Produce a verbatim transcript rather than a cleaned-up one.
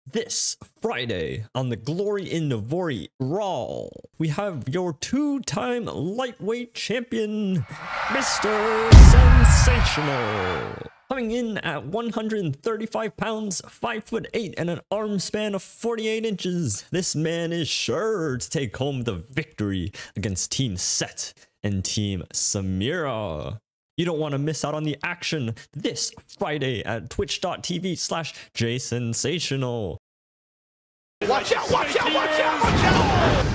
This Friday on the Glory in Navori Brawl, we have your two-time lightweight champion, Mister Sensational. Coming in at one hundred thirty-five pounds, five foot eight, and an arm span of forty-eight inches, this man is sure to take home the victory against Team Set and Team Samira. You don't want to miss out on the action this Friday at twitch.tv slash Jasensational. Watch out, watch out, watch out, watch out!